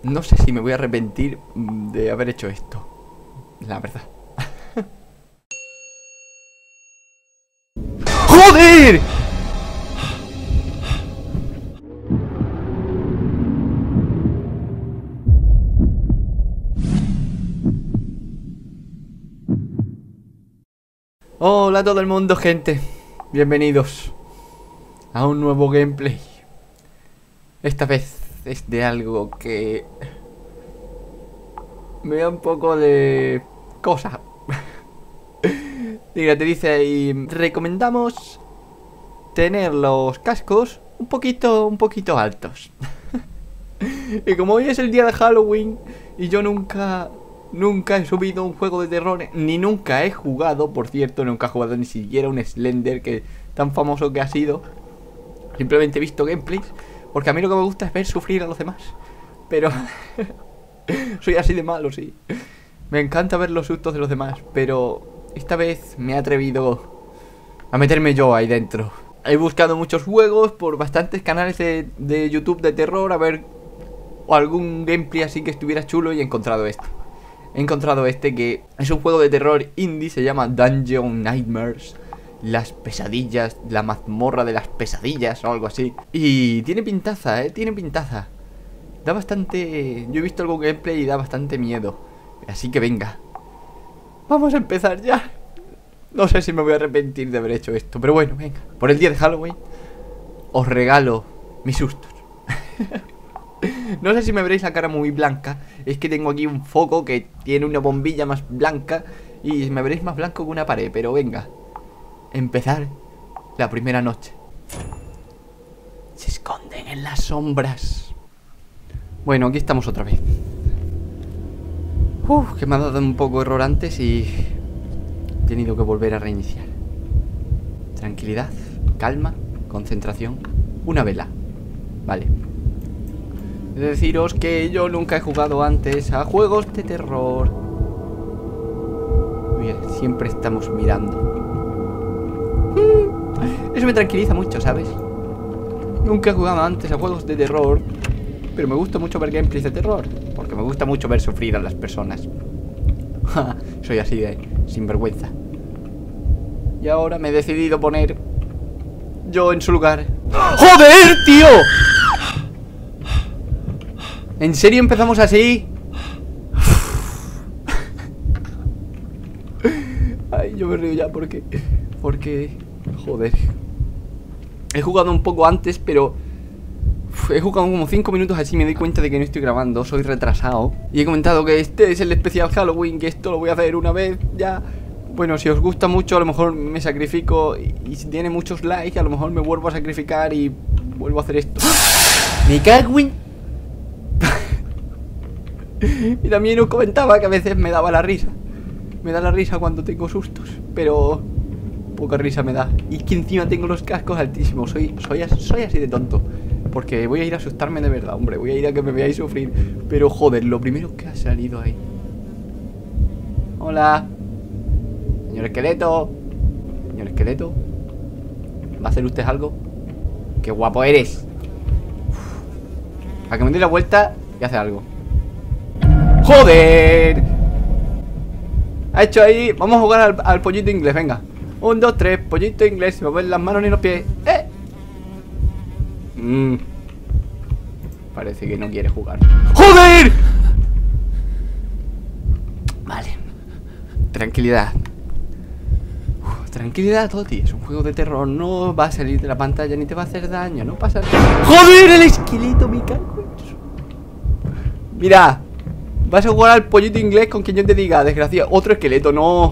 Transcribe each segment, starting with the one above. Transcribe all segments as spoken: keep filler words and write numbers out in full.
No sé si me voy a arrepentir de haber hecho esto, la verdad. ¡Joder! Hola a todo el mundo, gente. Bienvenidos a un nuevo gameplay. Esta vez es de algo que me da un poco de cosa. Mira, te dice ahí, recomendamos tener los cascos un poquito, un poquito altos. Y como hoy es el día de Halloween y yo nunca, nunca he subido un juego de terror, ni nunca he jugado, por cierto, nunca he jugado ni siquiera un Slender, que tan famoso que ha sido. Simplemente he visto gameplays, porque a mí lo que me gusta es ver sufrir a los demás. Pero soy así de malo, sí. Me encanta ver los sustos de los demás, pero esta vez me he atrevido a meterme yo ahí dentro. He buscado muchos juegos por bastantes canales de, de YouTube de terror, a ver o algún gameplay así que estuviera chulo, y he encontrado este. He encontrado este que es un juego de terror indie, se llama Dungeon Nightmares. Las pesadillas, la mazmorra de las pesadillas o algo así. Y tiene pintaza, eh, tiene pintaza. Da bastante... Yo he visto algún gameplay y da bastante miedo. Así que venga, vamos a empezar ya. No sé si me voy a arrepentir de haber hecho esto, pero bueno, venga. Por el día de Halloween os regalo mis sustos. No sé si me veréis la cara muy blanca. Es que tengo aquí un foco que tiene una bombilla más blanca y me veréis más blanco que una pared, pero venga. Empezar la primera noche. Se esconden en las sombras. Bueno, aquí estamos otra vez. Uf, que me ha dado un poco de error antes y he tenido que volver a reiniciar. Tranquilidad, calma, concentración. Una vela. Vale. He de deciros que yo nunca he jugado antes a juegos de terror. Mira, siempre estamos mirando. Eso me tranquiliza mucho, ¿sabes? Nunca he jugado antes a juegos de terror, pero me gusta mucho ver gameplays de terror, porque me gusta mucho ver sufrir a las personas. Soy así de sinvergüenza. Y ahora me he decidido poner yo en su lugar. ¡Joder, tío! ¿En serio empezamos así? Ay, yo me río ya porque... Porque... Joder. He jugado un poco antes, pero... Uf, he jugado como cinco minutos así, me doy cuenta de que no estoy grabando, soy retrasado. Y he comentado que este es el especial Halloween, que esto lo voy a hacer una vez ya. Bueno, si os gusta mucho, a lo mejor me sacrifico. Y, y si tiene muchos likes, a lo mejor me vuelvo a sacrificar y vuelvo a hacer esto. ¡Me cago en! Y también os comentaba que a veces me daba la risa. Me da la risa cuando tengo sustos, pero poca risa me da. Y es que encima tengo los cascos altísimos. Soy, soy, soy así de tonto. Porque voy a ir a asustarme de verdad, hombre. Voy a ir a que me veáis sufrir. Pero joder, lo primero que ha salido ahí. Hola. Señor esqueleto. Señor esqueleto. ¿Va a hacer usted algo? ¡Qué guapo eres! Uf. A que me dé la vuelta y hace algo. ¡Joder! Ha hecho ahí... Vamos a jugar al, al pollito inglés, venga. Un, dos, tres, pollito inglés. Si me ven las manos ni los pies. ¡Eh! Mmm. Parece que no quiere jugar. ¡Joder! Vale. Tranquilidad. Uf, tranquilidad, Toti. Es un juego de terror. No va a salir de la pantalla ni te va a hacer daño. No pasa nada. ¡Joder! El esqueleto, me cago en eso. Mira. Vas a jugar al pollito inglés con quien yo te diga, desgraciado. Otro esqueleto, no.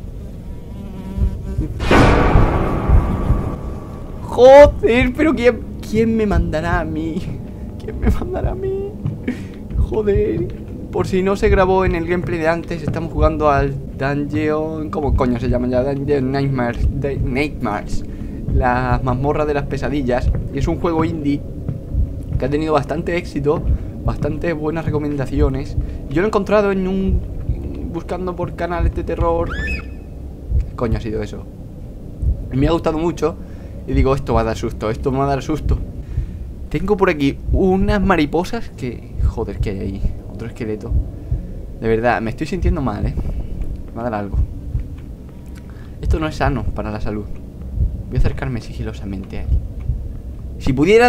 Joder, pero ¿quién, quién me mandará a mí? ¿Quién me mandará a mí? Joder. Por si no se grabó en el gameplay de antes, estamos jugando al Dungeon... ¿Cómo coño se llama ya? Dungeon Nightmares, Nightmares. La mazmorra de las pesadillas. Y es un juego indie que ha tenido bastante éxito, bastante buenas recomendaciones. Yo lo he encontrado en un... buscando por canales de terror. ¿Qué coño ha sido eso? Me ha gustado mucho. Y digo, esto va a dar susto, esto me va a dar susto. Tengo por aquí unas mariposas que... Joder, ¿qué hay ahí? Otro esqueleto. De verdad, me estoy sintiendo mal, ¿eh? Me va a dar algo. Esto no es sano para la salud. Voy a acercarme sigilosamente ahí. Si pudiera...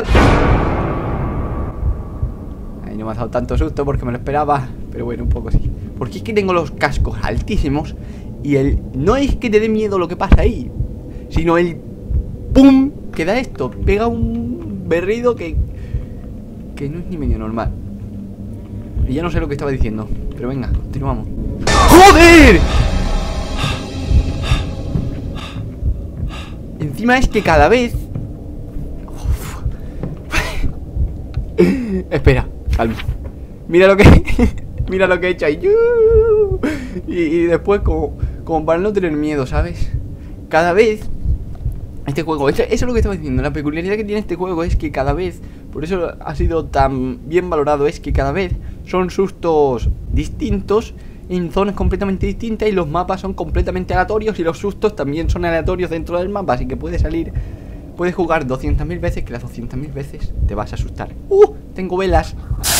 Ahí no me ha dado tanto susto porque me lo esperaba. Pero bueno, un poco sí. Porque es que tengo los cascos altísimos. Y el... no es que te dé miedo lo que pasa ahí, sino el... ¡pum! Que da esto. Pega un berrido que... que no es ni medio normal. Y ya no sé lo que estaba diciendo. Pero venga, continuamos. ¡Joder! Encima es que cada vez... Uf. Espera, calma. Mira lo que... mira lo que he hecho ahí. Y, y después como, como para no tener miedo, ¿sabes? Cada vez... Este juego, eso, eso es lo que estaba diciendo. La peculiaridad que tiene este juego es que cada vez... Por eso ha sido tan bien valorado. Es que cada vez son sustos distintos, en zonas completamente distintas, y los mapas son completamente aleatorios, y los sustos también son aleatorios dentro del mapa. Así que puedes salir, puedes jugar doscientas mil veces, que las doscientas mil veces te vas a asustar. ¡Uh! Tengo velas.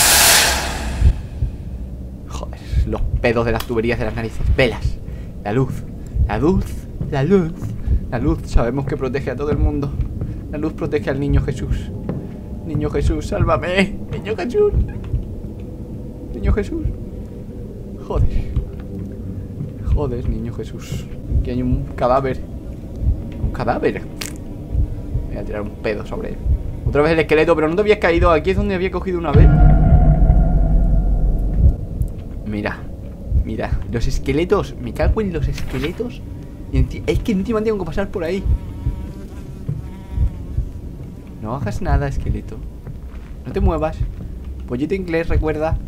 Joder, los pedos de las tuberías de las narices. Velas, la luz, la luz, la luz. La luz sabemos que protege a todo el mundo. La luz protege al niño Jesús. Niño Jesús, sálvame. Niño Jesús. Niño Jesús. Joder. Joder, niño Jesús. Aquí hay un cadáver. Un cadáver. Voy a tirar un pedo sobre él. Otra vez el esqueleto, pero no te habías caído. Aquí es donde había cogido una vez. Mira. Mira, los esqueletos. Me cago en los esqueletos. Es que encima tengo que pasar por ahí. No hagas nada, esqueleto. No te muevas. Pollito inglés, recuerda.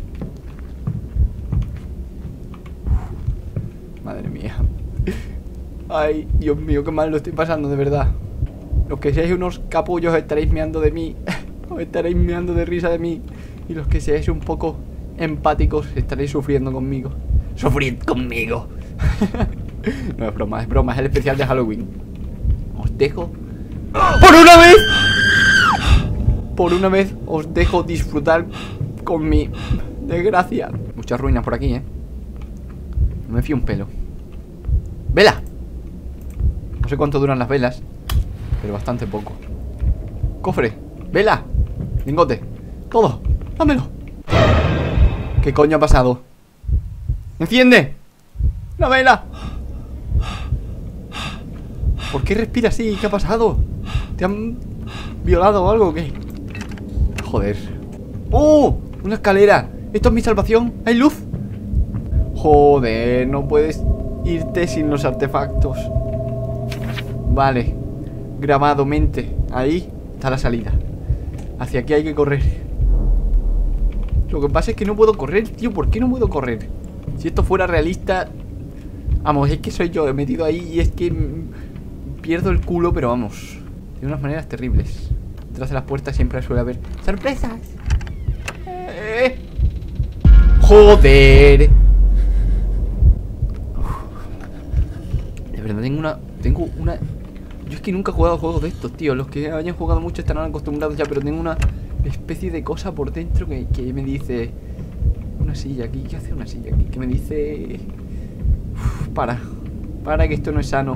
Madre mía. Ay, Dios mío, qué mal lo estoy pasando, de verdad. Los que seáis unos capullos estaréis meando de mí. Os estaréis meando de risa de mí. Y los que seáis un poco empáticos estaréis sufriendo conmigo. Sufrid conmigo. No es broma, es broma, es el especial de Halloween. Os dejo. ¡Por una vez! Por una vez os dejo disfrutar con mi desgracia. Muchas ruinas por aquí, eh. No me fío un pelo. ¡Vela! No sé cuánto duran las velas, pero bastante poco. ¡Cofre! ¡Vela! ¡Lingote! ¡Todo! ¡Dámelo! ¿Qué coño ha pasado? ¡Enciende! ¡La vela! ¿Por qué respira así? ¿Qué ha pasado? ¿Te han violado o algo o qué? Joder. ¡Oh! Una escalera. ¿Esto es mi salvación? ¿Hay luz? Joder, no puedes irte sin los artefactos. Vale. Grabado, mente. Ahí está la salida. Hacia aquí hay que correr. Lo que pasa es que no puedo correr, tío. ¿Por qué no puedo correr? Si esto fuera realista... Vamos, es que soy yo, he metido ahí y es que... pierdo el culo, pero vamos, de unas maneras terribles. Detrás de las puertas siempre suele haber ¡sorpresas! Eh. ¡Joder! Uf. De verdad, tengo una... Tengo una... Yo es que nunca he jugado juegos de estos, tío. Los que hayan jugado mucho estarán acostumbrados ya, pero tengo una especie de cosa por dentro que, que me dice... Una silla aquí, ¿qué hace una silla aquí? Que me dice... Uf, para, para que esto no es sano.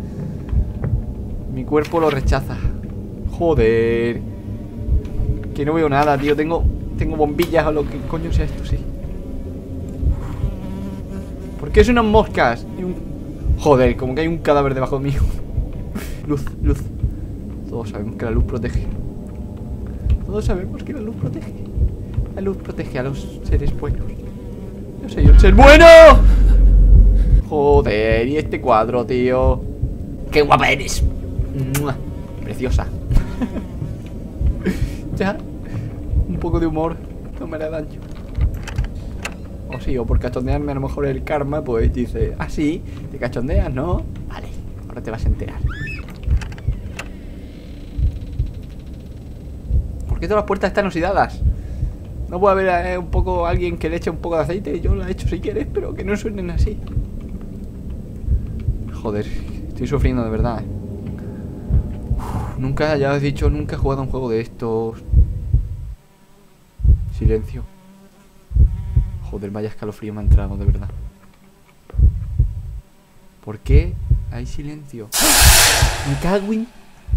Mi cuerpo lo rechaza. Joder. Que no veo nada, tío. Tengo tengo bombillas o lo que coño sea esto, sí. ¿Por qué son unas moscas? Y un... Joder, como que hay un cadáver debajo mío. Luz, luz. Todos sabemos que la luz protege. Todos sabemos que la luz protege. La luz protege a los seres buenos. Yo soy un ser bueno. Joder, y este cuadro, tío. ¡Qué guapa eres! ¡Mua! Preciosa. Ya. Un poco de humor no me hará daño. O sí, o por cachondearme a lo mejor el karma, pues dice, ah, sí, te cachondeas, ¿no? Vale, ahora te vas a enterar. ¿Por qué todas las puertas están oxidadas? No puede haber eh, un poco alguien que le eche un poco de aceite. Yo lo he hecho si quieres, pero que no suenen así. Joder, estoy sufriendo de verdad, eh. Uf, nunca, ya os he dicho, nunca he jugado a un juego de estos. Silencio. Joder, vaya escalofrío me ha entrado, de verdad. ¿Por qué hay silencio? Me cago en...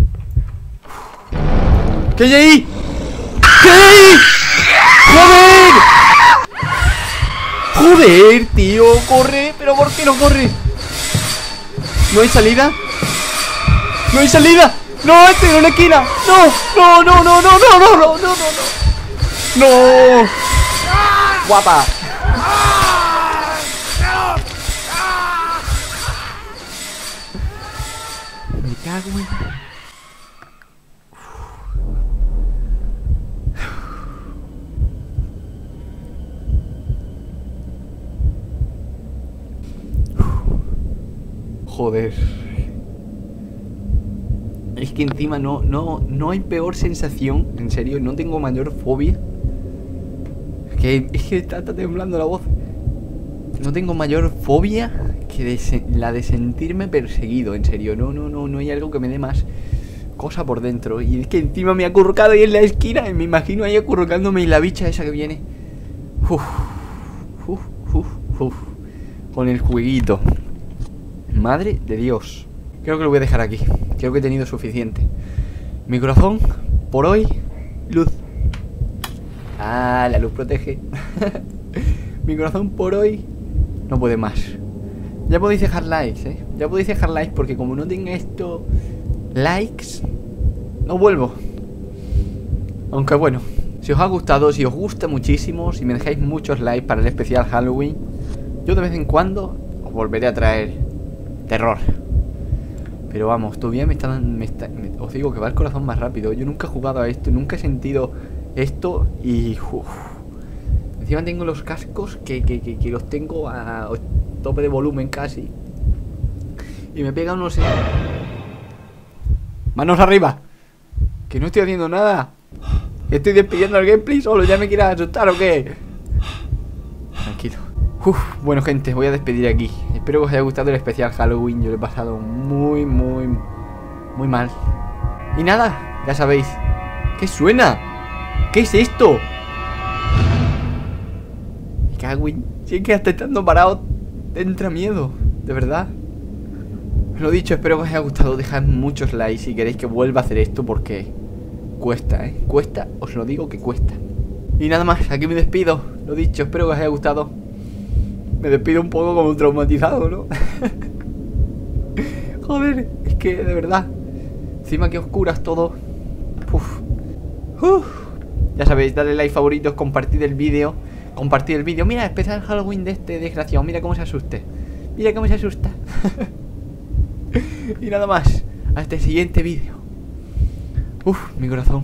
¿Qué hay ahí? ¿Qué hay ahí? ¡Joder! ¡Joder, tío! ¡Corre! ¿Pero por qué no corre? ¿No hay salida? ¡No hay salida! ¡No! ¡Estoy en una esquina! ¡No! ¡No, no, no, no, no, no, no, no, no! ¡No! ¡Guapa! Me cago en... Joder. Es que encima no, no, no hay peor sensación. En serio, no tengo mayor fobia. Que es que está, está temblando la voz. No tengo mayor fobia que de se, la de sentirme perseguido. En serio, no, no, no, no hay algo que me dé más cosa por dentro. Y es que encima me ha acurrucado ahí en la esquina. Y me imagino ahí acurrucándome y la bicha esa que viene. Uf, uf, uf, uf. Con el jueguito. Madre de Dios. Creo que lo voy a dejar aquí. Creo que he tenido suficiente. Mi corazón, por hoy, luz. Ah, la luz protege. Mi corazón por hoy no puede más. Ya podéis dejar likes, eh. Ya podéis dejar likes porque como no tenga esto likes, no vuelvo. Aunque bueno, si os ha gustado, si os gusta muchísimo, si me dejáis muchos likes para el especial Halloween, yo de vez en cuando os volveré a traer terror. Pero vamos, todavía me está, me está me, os digo que va el corazón más rápido. Yo nunca he jugado a esto, nunca he sentido esto. Y uf, encima tengo los cascos que, que, que, que los tengo a tope de volumen casi. Y me pega unos... ¡Manos arriba! Que no estoy haciendo nada. Estoy despidiendo el gameplay solo. ¿Ya me quieres asustar o qué? Tranquilo. Uf, bueno gente, voy a despedir aquí. Espero que os haya gustado el especial Halloween. Yo lo he pasado muy, muy, muy mal. Y nada, ya sabéis. ¿Qué suena? ¿Qué es esto? Me cago en... Si es que hasta estando parado te entra miedo, de verdad. Lo dicho, espero que os haya gustado. Dejad muchos likes si queréis que vuelva a hacer esto porque cuesta, ¿eh? Cuesta, os lo digo que cuesta. Y nada más, aquí me despido. Lo dicho, espero que os haya gustado. Me despido un poco como traumatizado, ¿no? Joder, es que de verdad. Encima que oscuras todo. Uf. Uf. Ya sabéis, dale like, favoritos, compartid el vídeo. Compartid el vídeo. Mira, especial Halloween de este desgraciado. Mira cómo se asuste. Mira cómo se asusta. Y nada más. Hasta el siguiente vídeo. Uf, mi corazón.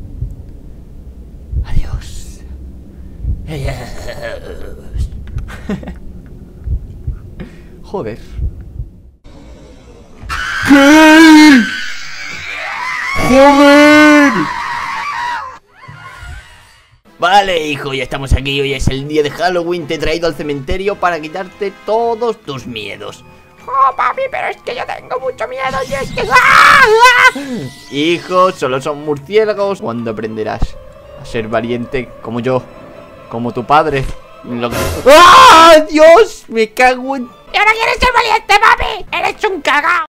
Adiós. Adiós. Joder. ¿Qué? ¡Joder! Vale, hijo, ya estamos aquí. Hoy es el día de Halloween. Te he traído al cementerio para quitarte todos tus miedos. Oh, papi, pero es que yo tengo mucho miedo y es que... ¡Ah! ¡Ah! Hijo, solo son murciélagos. ¿Cuándo aprenderás a ser valiente como yo? Como tu padre. Lo que... ¡Ah! ¡Dios! Me cago en... ¡Yo no quiero ser valiente, papi! ¡Eres un cagao!